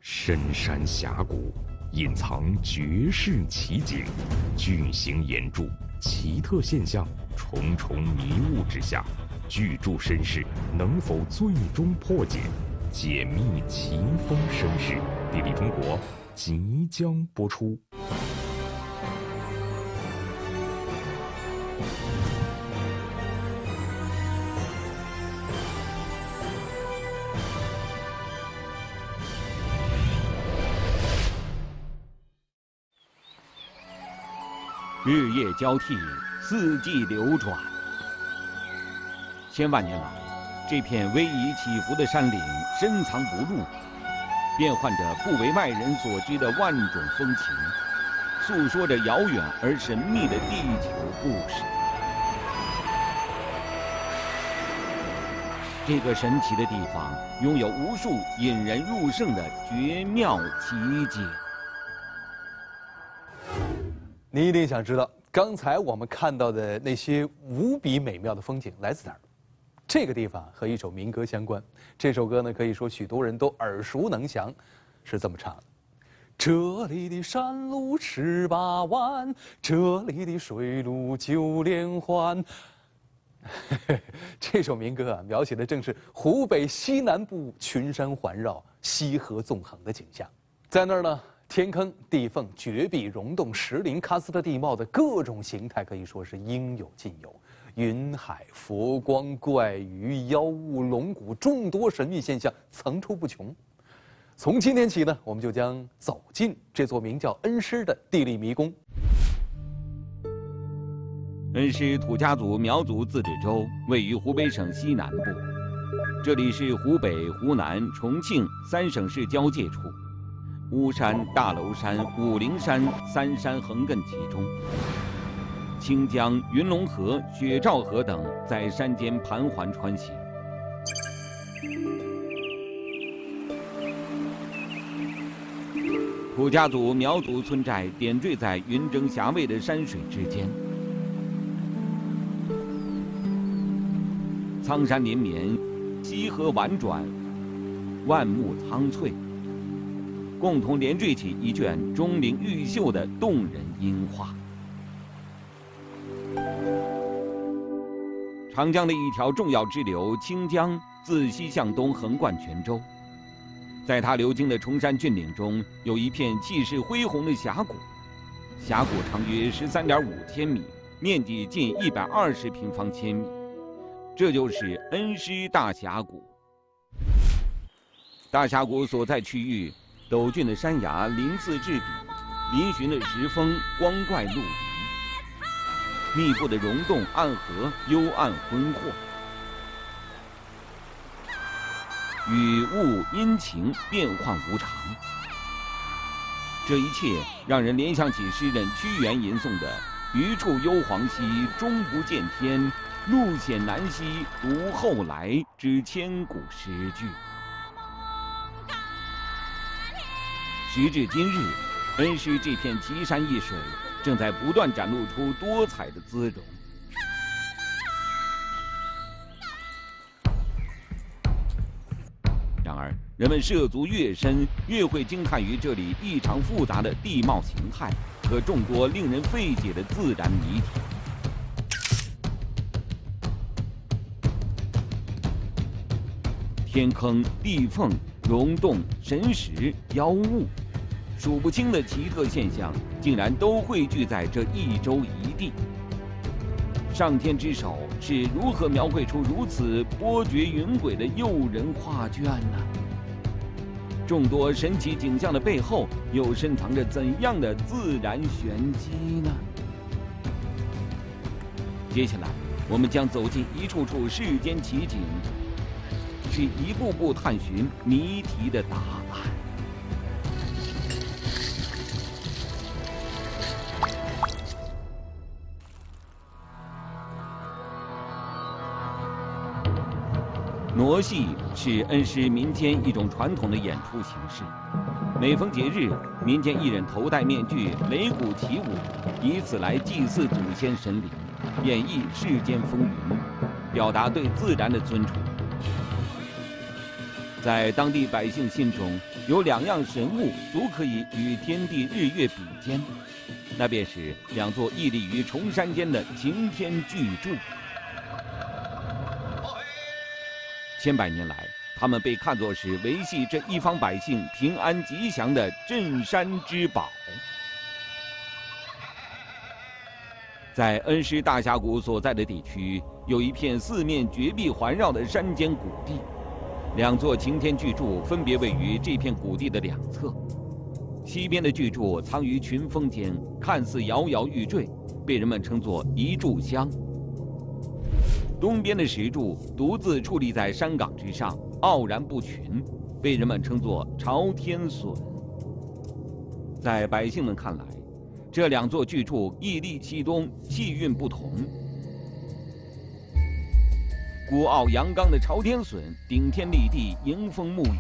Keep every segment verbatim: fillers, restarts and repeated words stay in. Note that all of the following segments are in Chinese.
深山峡谷隐藏绝世奇景，巨型岩柱，奇特现象，重重迷雾之下，巨著身世能否最终破解？解密奇峰身世，地理中国即将播出。 日夜交替，四季流转。千万年来，这片逶迤起伏的山岭深藏不露，变换着不为外人所知的万种风情，诉说着遥远而神秘的地球故事。这个神奇的地方拥有无数引人入胜的绝妙奇景。 你一定想知道，刚才我们看到的那些无比美妙的风景来自哪儿？这个地方和一首民歌相关。这首歌呢，可以说许多人都耳熟能详，是这么唱的：这里的山路十八弯，这里的水路九连环。这首民歌啊，描写的正是湖北西南部群山环绕、溪河纵横的景象。在那儿呢，天坑、地缝、绝壁、溶洞、石林、喀斯特地貌的各种形态可以说是应有尽有，云海、佛光、怪鱼、妖物、龙骨，众多神秘现象层出不穷。从今天起呢，我们就将走进这座名叫恩施的地理迷宫。 恩施土家族苗族自治州位于湖北省西南部，这里是湖北、湖南、重庆三省市交界处。巫山、大娄山、武陵山三山横亘其中，清江、云龙河、雪照河等在山间盘桓穿行。土家族苗族村寨点缀在云蒸霞蔚的山水之间，苍山连绵，溪河婉转，万木苍翠，共同连缀起一卷钟灵毓秀的动人音画。长江的一条重要支流清江自西向东横贯全州，在它流经的崇山峻岭中，有一片气势恢宏的峡谷，峡谷长约十三点五千米，面积近一百二十平方千米，这就是恩施大峡谷。大峡谷所在区域，陡峻的山崖鳞次栉比，嶙峋的石峰光怪陆离，密布的溶洞暗河幽暗浑惑，雨雾阴晴变幻无常。这一切让人联想起诗人屈原吟诵的“余处幽篁兮，终不见天；路险难兮，独后来”之千古诗句。时至今日，恩施这片奇山异水正在不断展露出多彩的姿容。然而，人们涉足越深，越会惊叹于这里异常复杂的地貌形态和众多令人费解的自然谜题。天坑、地缝、溶洞、神石、妖物，数不清的奇特现象，竟然都汇聚在这一州一地。上天之手是如何描绘出如此波谲云诡的诱人画卷呢？众多神奇景象的背后，又深藏着怎样的自然玄机呢？接下来，我们将走进一处处世间奇景，是一步步探寻谜题的答案。傩戏是恩施民间一种传统的演出形式。每逢节日，民间艺人头戴面具，擂鼓起舞，以此来祭祀祖先神灵，演绎世间风云，表达对自然的尊崇。 在当地百姓心中，有两样神物足可以与天地日月比肩，那便是两座屹立于崇山间的擎天巨柱。千百年来，他们被看作是维系这一方百姓平安吉祥的镇山之宝。在恩施大峡谷所在的地区，有一片四面绝壁环绕的山间谷地。两座擎天巨柱分别位于这片谷地的两侧，西边的巨柱藏于群峰间，看似摇摇欲坠，被人们称作一炷香；东边的石柱独自矗立在山岗之上，傲然不群，被人们称作朝天笋。在百姓们看来，这两座巨柱屹立其中，气韵不同。孤傲阳刚的朝天笋顶天立地，迎风沐雨，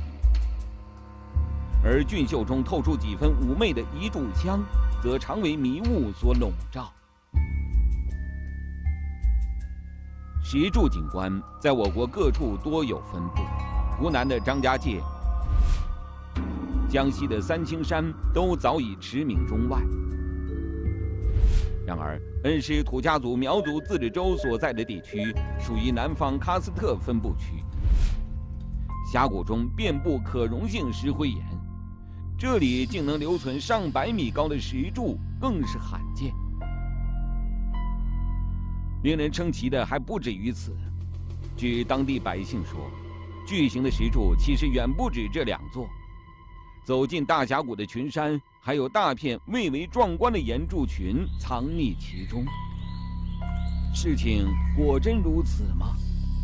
而俊秀中透出几分妩媚的一炷香，则常为迷雾所笼罩。石柱景观在我国各处多有分布，湖南的张家界、江西的三清山都早已驰名中外。然而，恩施土家族苗族自治州所在的地区属于南方喀斯特分布区，峡谷中遍布可溶性石灰岩，这里竟能留存上百米高的石柱，更是罕见。令人称奇的还不止于此，据当地百姓说，巨型的石柱其实远不止这两座。走进大峡谷的群山，还有大片蔚为壮观的岩柱群藏匿其中。事情果真如此吗？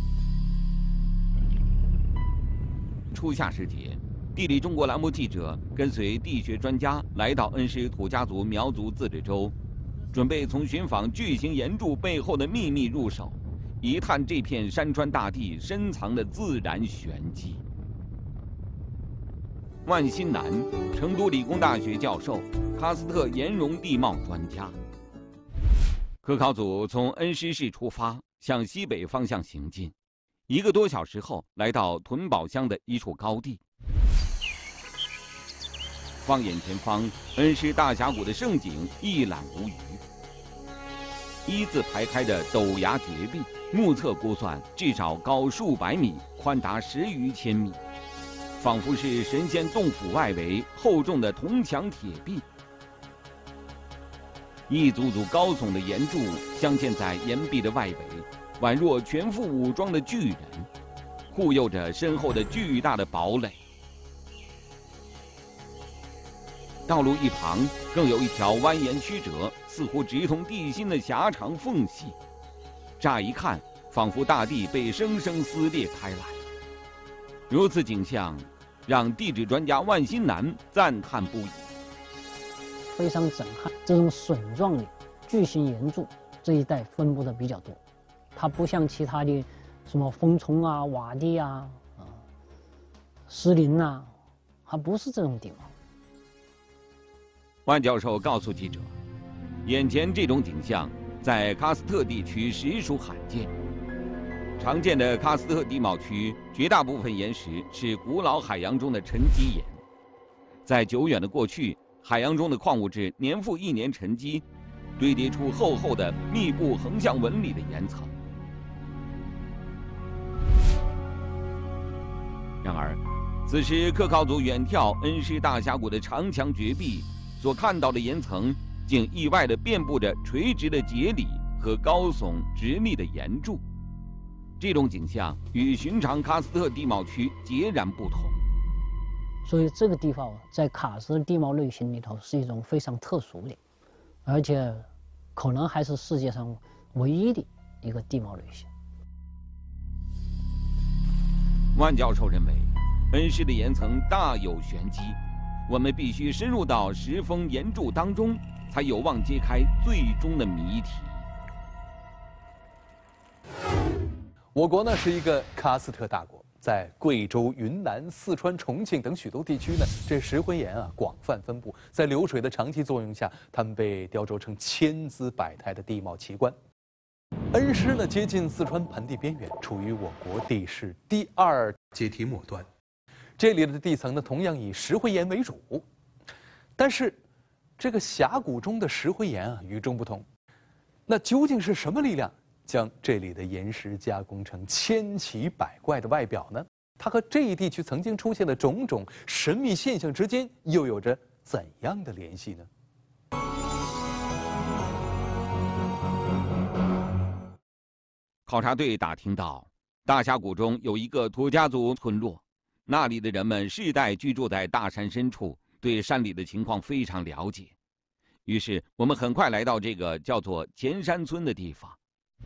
初夏时节，地理中国栏目记者跟随地学专家来到恩施土家族苗族自治州，准备从寻访巨型岩柱背后的秘密入手，一探这片山川大地深藏的自然玄机。万新南，成都理工大学教授，喀斯特岩溶地貌专家。科考组从恩施市出发，向西北方向行进，一个多小时后，来到屯堡乡的一处高地。放眼前方，恩施大峡谷的盛景一览无余。一字排开的陡崖绝壁，目测估算至少高数百米，宽达十余千米。仿佛是神仙洞府外围厚重的铜墙铁壁，一组组高耸的岩柱镶嵌在岩壁的外围，宛若全副武装的巨人，护佑着身后的巨大的堡垒。道路一旁更有一条蜿蜒曲折、似乎直通地心的狭长缝隙，乍一看，仿佛大地被生生撕裂开来。如此景象，让地质专家万新南赞叹不已。 非常震撼，这种笋状的巨型岩柱这一带分布的比较多，它不像其他的什么风虫啊、洼地啊、啊石林呐，它不是这种地貌。 万教授告诉记者，眼前这种景象在喀斯特地区实属罕见。常见的喀斯特地貌区，绝大部分岩石是古老海洋中的沉积岩。在久远的过去，海洋中的矿物质年复一年沉积，堆叠出厚厚的密布横向纹理的岩层。然而，此时科考组远眺恩施大峡谷的长墙绝壁，所看到的岩层竟意外地遍布着垂直的节理和高耸直立的岩柱。这种景象与寻常喀斯特地貌区截然不同， 所以这个地方在喀斯特地貌类型里头是一种非常特殊的，而且可能还是世界上唯一的一个地貌类型。 万教授认为，恩施的岩层大有玄机，我们必须深入到石峰岩柱当中，才有望揭开最终的谜题。 我国呢是一个喀斯特大国，在贵州、云南、四川、重庆等许多地区呢，这石灰岩啊广泛分布，在流水的长期作用下，它们被雕琢成千姿百态的地貌奇观。恩施呢接近四川盆地边缘，处于我国地势第二阶梯末端， 这里的地层呢，同样以石灰岩为主。但是，这个峡谷中的石灰岩啊，与众不同。那究竟是什么力量将这里的岩石加工成千奇百怪的外表呢？它和这一地区曾经出现的种种神秘现象之间又有着怎样的联系呢？ 考察队打听到，大峡谷中有一个土家族村落，那里的人们世代居住在大山深处，对山里的情况非常了解。于是，我们很快来到这个叫做前山村的地方。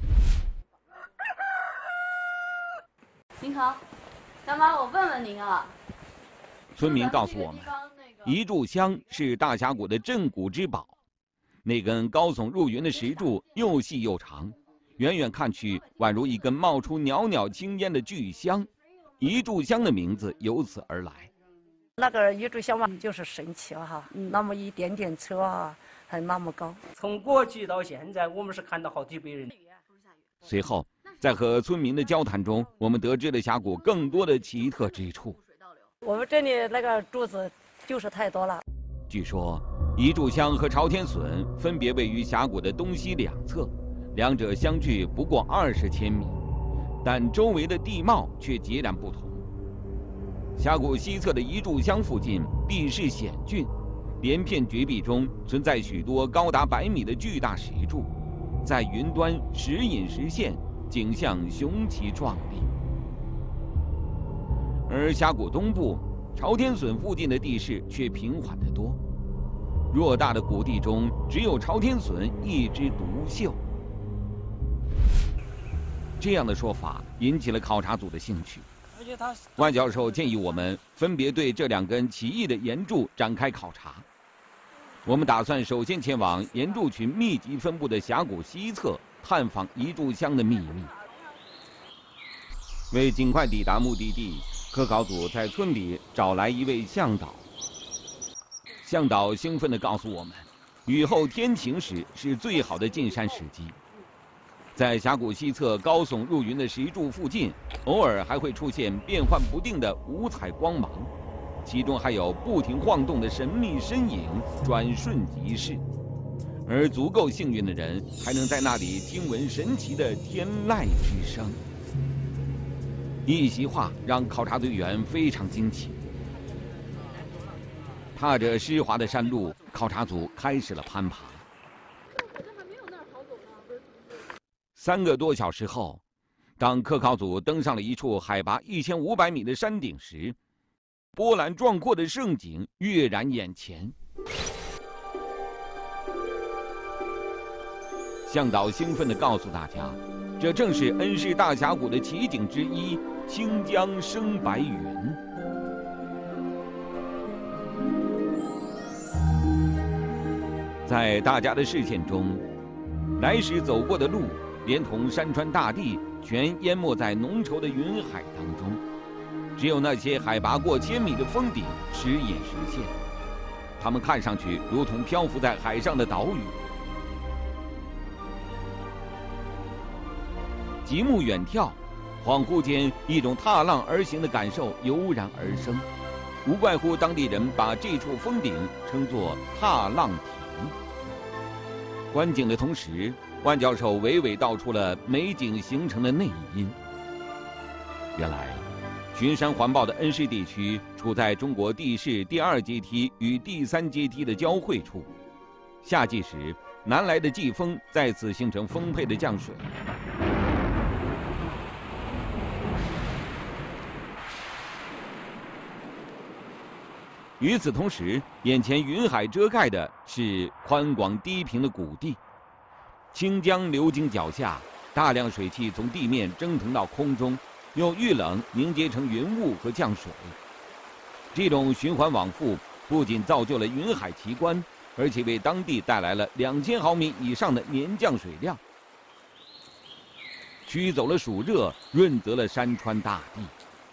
您好，大妈，我问问您啊。 村民告诉我们，一炷香是大峡谷的镇谷之宝。那根高耸入云的石柱又细又长，远远看去宛如一根冒出袅袅青烟的巨香，一炷香的名字由此而来。 那个一炷香嘛，就是神奇了哈，嗯、那么一点点车啊，还那么高。 从过去到现在，我们是看到好几百人。 随后，在和村民的交谈中，我们得知了峡谷更多的奇特之处。 我们这里那个柱子就是太多了。 据说，一炷香和朝天笋分别位于峡谷的东西两侧，两者相距不过二十千米，但周围的地貌却截然不同。峡谷西侧的一炷香附近地势险峻，连片绝壁中存在许多高达百米的巨大石柱，在云端时隐时现，景象雄奇壮丽。而峡谷东部朝天笋附近的地势却平缓得多，偌大的谷地中只有朝天笋一枝独秀。这样的说法引起了考察组的兴趣。万教授建议我们分别对这两根奇异的岩柱展开考察。我们打算首先前往岩柱群密集分布的峡谷西侧，探访一炷香的秘密。为尽快抵达目的地，科考组在村里找来一位向导。向导兴奋地告诉我们，雨后天晴时是最好的进山时机。在峡谷西侧高耸入云的石柱附近，偶尔还会出现变幻不定的五彩光芒，其中还有不停晃动的神秘身影，转瞬即逝。而足够幸运的人，还能在那里听闻神奇的天籁之声。一席话让考察队员非常惊奇。踏着湿滑的山路，考察组开始了攀爬。三个多小时后，当科考组登上了一处海拔一千五百米的山顶时，波澜壮阔的盛景跃然眼前。向导兴奋地告诉大家，这正是恩施大峡谷的奇景之一——清江生白云。在大家的视线中，来时走过的路，连同山川大地，全淹没在浓稠的云海当中。只有那些海拔过千米的峰顶时隐时现，它们看上去如同漂浮在海上的岛屿。极目远眺，恍惚间，一种踏浪而行的感受油然而生。无怪乎当地人把这处峰顶称作踏浪亭。观景的同时，万教授娓娓道出了美景形成的内因。原来，群山环抱的恩施地区处在中国地势第二阶梯与第三阶梯的交汇处。夏季时，南来的季风在此形成丰沛的降水。与此同时，眼前云海遮盖的是宽广低平的谷地，清江流经脚下，大量水汽从地面蒸腾到空中，又遇冷凝结成云雾和降水。这种循环往复，不仅造就了云海奇观，而且为当地带来了两千毫米以上的年降水量，驱走了暑热，润泽了山川大地。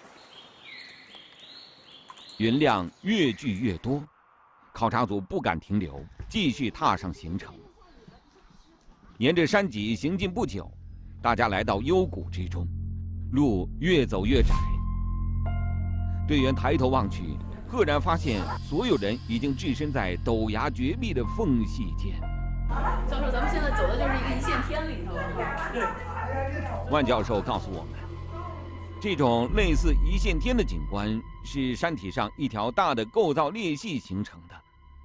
云量越聚越多，考察组不敢停留，继续踏上行程。沿着山脊行进不久，大家来到幽谷之中，路越走越窄。 队员抬头望去，赫然发现所有人已经置身在陡崖绝壁的缝隙间。 教授，咱们现在走的就是一个一线天里头。对。 万教授告诉我们，这种类似一线天的景观是山体上一条大的构造裂隙形成的。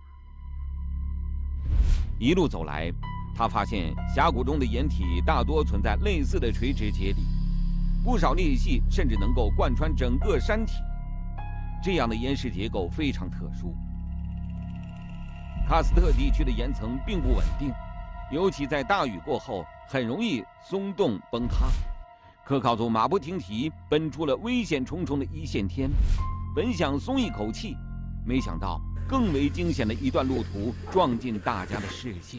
一路走来，他发现峡谷中的岩体大多存在类似的垂直节理，不少裂隙甚至能够贯穿整个山体。这样的岩石结构非常特殊。喀斯特地区的岩层并不稳定，尤其在大雨过后，很容易松动崩塌。科考组马不停蹄奔出了危险重重的一线天，本想松一口气，没想到更为惊险的一段路途撞进大家的视线。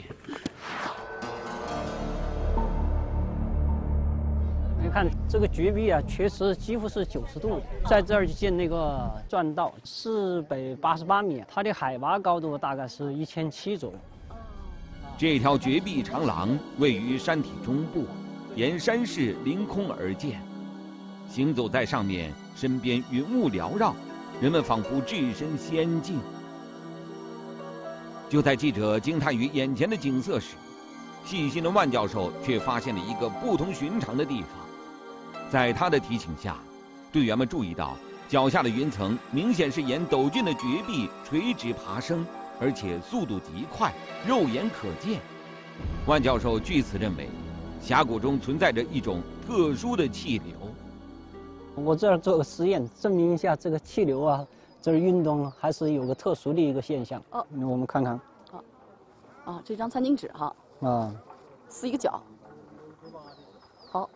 你看这个绝壁啊，确实几乎是九十度，在这儿建那个钻道，四百八十八米，它的海拔高度大概是一千七左右。 这条绝壁长廊位于山体中部，沿山势凌空而建，行走在上面，身边云雾缭绕，人们仿佛置身仙境。就在记者惊叹于眼前的景色时，细心的万教授却发现了一个不同寻常的地方。在他的提醒下，队员们注意到脚下的云层明显是沿陡峻的绝壁垂直爬升，而且速度极快，肉眼可见。万教授据此认为，峡谷中存在着一种特殊的气流。 我这儿做个实验，证明一下这个气流啊，这儿运动还是有个特殊的一个现象。哦，我们看看。 好，啊，这张餐巾纸哈。 啊。 撕一个角。好。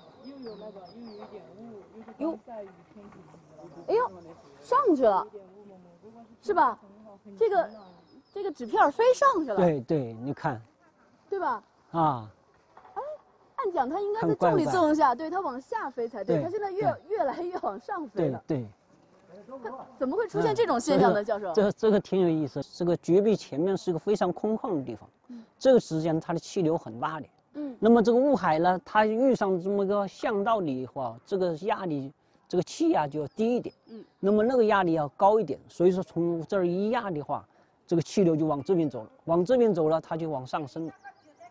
哟，哎呦，上去了，是吧？这个这个纸片飞上去了。 对对，你看， 对吧？ 啊。 哎，按讲它应该在重力作用下，对它往下飞才对。它现在越越来越往上飞了。 对对。 它怎么会出现这种现象呢，教授？ 这这个挺有意思。这个绝壁前面是个非常空旷的地方，这个时间它的气流很大的。嗯，那么这个雾海呢，它遇上这么个巷道里的话，这个压力，这个气压就要低一点。嗯，那么那个压力要高一点，所以说从这儿一压的话，这个气流就往这边走了，往这边走了，它就往上升了。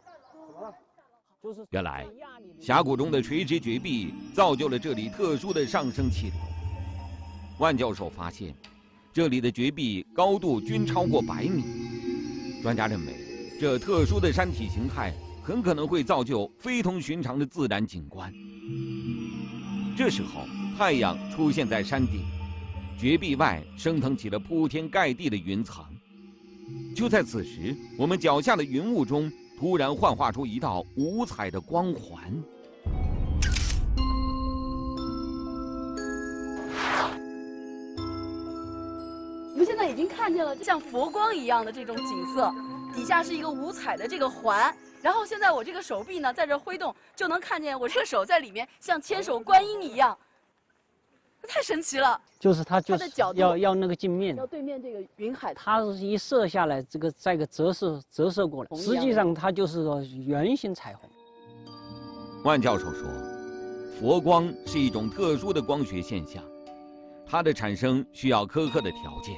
就是原来，峡谷中的垂直绝壁造就了这里特殊的上升气流。万教授发现，这里的绝壁高度均超过百米。专家认为，这特殊的山体形态很可能会造就非同寻常的自然景观。这时候，太阳出现在山顶，绝壁外升腾起了铺天盖地的云层。就在此时，我们脚下的云雾中突然幻化出一道五彩的光环。 我们现在已经看见了像佛光一样的这种景色，底下是一个五彩的这个环。然后现在我这个手臂呢，在这挥动，就能看见我这个手在里面像千手观音一样，太神奇了。 就是它就是要要那个镜面， 要对面这个云海， 它一射下来，这个再个折射折射过来，实际上它就是个圆形彩虹。 万教授说，佛光是一种特殊的光学现象，它的产生需要苛刻的条件。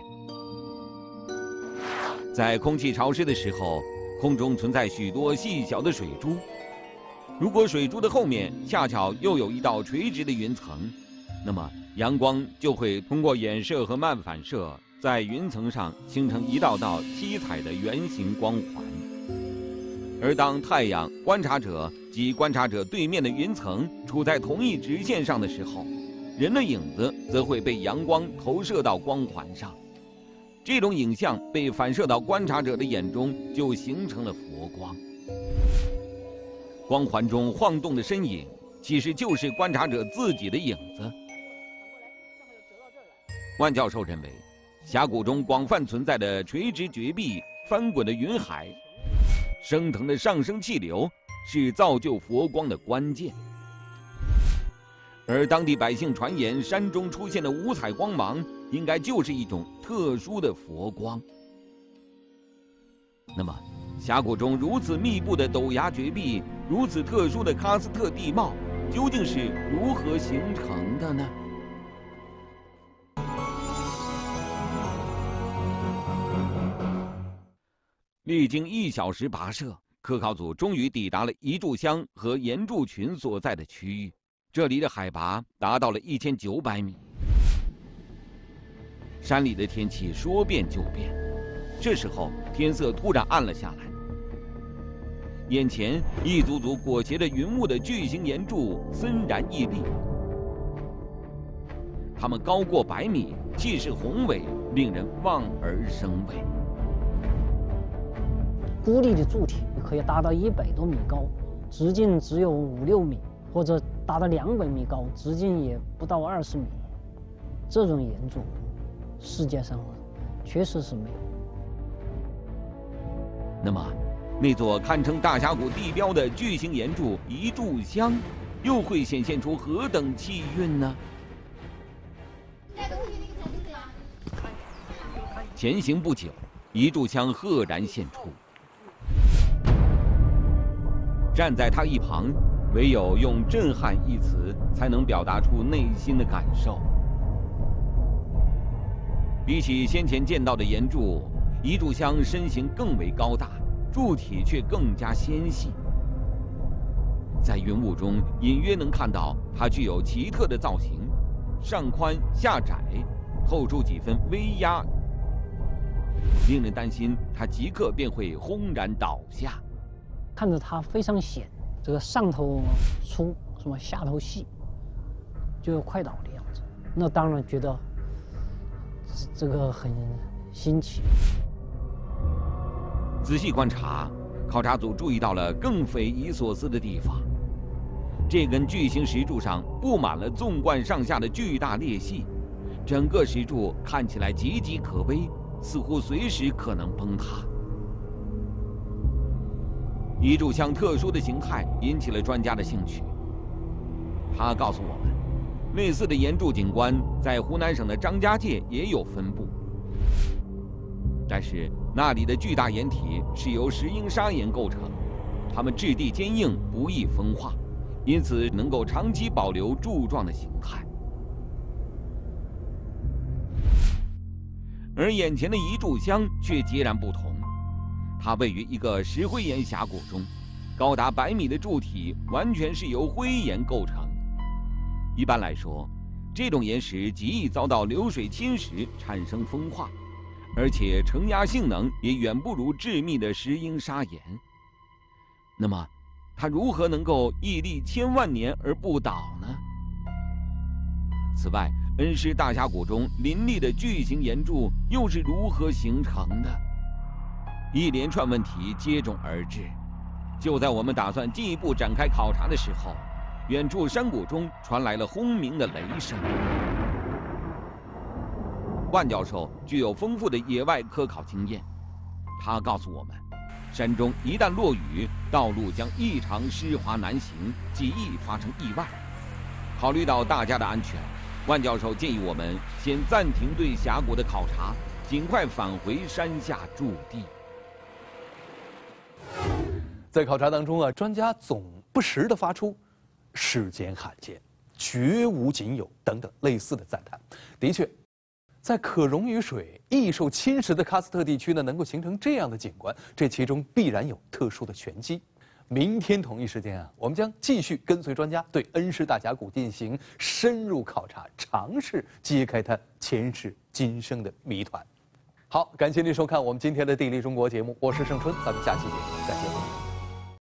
在空气潮湿的时候，空中存在许多细小的水珠，如果水珠的后面恰巧又有一道垂直的云层，那么阳光就会通过衍射和漫反射，在云层上形成一道道七彩的圆形光环。而当太阳、观察者及观察者对面的云层处在同一直线上的时候，人的影子则会被阳光投射到光环上。这种影像被反射到观察者的眼中，就形成了佛光。光环中晃动的身影，其实就是观察者自己的影子。万教授认为，峡谷中广泛存在的垂直绝壁、翻滚的云海、升腾的上升气流，是造就佛光的关键。而当地百姓传言，山中出现的五彩光芒，应该就是一种特殊的佛光。那么，峡谷中如此密布的陡崖绝壁，如此特殊的喀斯特地貌，究竟是如何形成的呢？ 历经一小时跋涉，科考组终于抵达了一炷香和岩柱群所在的区域。这里的海拔达到了一千九百米。山里的天气说变就变，这时候天色突然暗了下来。眼前一组组裹挟着云雾的巨型岩柱森然屹立，它们高过百米，气势宏伟，令人望而生畏。 孤立的柱体可以达到一百多米高，直径只有五六米，或者达到两百米高，直径也不到二十米。这种岩柱，世界上确实是没有。 那么，那座堪称大峡谷地标的巨型岩柱一炷香，又会显现出何等气韵呢？前行不久，一炷香赫然现出。站在他一旁，唯有用震撼一词才能表达出内心的感受。比起先前见到的岩柱，一炷香身形更为高大，柱体却更加纤细。在云雾中，隐约能看到它具有奇特的造型，上宽下窄，透出几分威压，令人担心它即刻便会轰然倒下。 看着它非常险，这个上头粗，什么下头细，就快倒的样子。那当然觉得这个很新奇。 仔细观察，考察组注意到了更匪夷所思的地方。这根巨型石柱上布满了纵贯上下的巨大裂隙，整个石柱看起来岌岌可危，似乎随时可能崩塌。一炷香特殊的形态引起了专家的兴趣。他告诉我们，类似的岩柱景观在湖南省的张家界也有分布，但是那里的巨大岩体是由石英砂岩构成，它们质地坚硬，不易风化，因此能够长期保留柱状的形态。而眼前的一炷香却截然不同，它位于一个石灰岩峡谷中，高达百米的柱体完全是由灰岩构成。一般来说，这种岩石极易遭到流水侵蚀，产生风化，而且承压性能也远不如致密的石英砂岩。那么，它如何能够屹立千万年而不倒呢？此外，恩施大峡谷中林立的巨型岩柱又是如何形成的？一连串问题接踵而至。就在我们打算进一步展开考察的时候，远处山谷中传来了轰鸣的雷声。万教授具有丰富的野外科考经验，他告诉我们，山中一旦落雨，道路将异常湿滑难行，极易发生意外。考虑到大家的安全，万教授建议我们先暂停对峡谷的考察，尽快返回山下驻地。 在考察当中啊，专家总不时地发出“世间罕见”“绝无仅有”等等类似的赞叹。的确，在可溶于水、易受侵蚀的喀斯特地区呢，能够形成这样的景观，这其中必然有特殊的玄机。明天同一时间啊，我们将继续跟随专家对恩施大峡谷进行深入考察，尝试揭开它前世今生的谜团。好，感谢您收看我们今天的《地理中国》节目，我是盛春，咱们下期节目再见。